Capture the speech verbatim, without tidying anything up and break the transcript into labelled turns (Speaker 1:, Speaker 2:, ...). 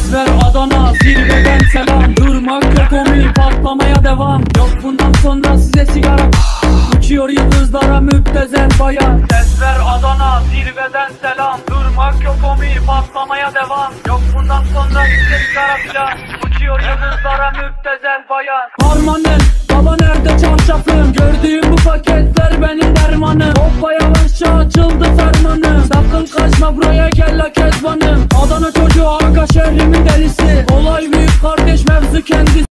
Speaker 1: Desver Adana zirveden selam. Durmak yok omi, patlamaya devam. Yok bundan sonra size sigara. Uçuyor yıldızlara müptezel bayan. Desver Adana zirveden selam. Durmak yok omi, patlamaya devam. Yok bundan sonra size sigara filan. Uçuyor yıldızlara müptezel bayan. Harmanım baba nerede çarşafım? Gördüğüm bu paketler benim dermanım. Hoppa yavaşça açıldı fermanım. Sakın kaçma buraya gel la kezbanım. Adana çocuğu aga şehrimin delisi. Olay büyük kardeş mevzu kendisi.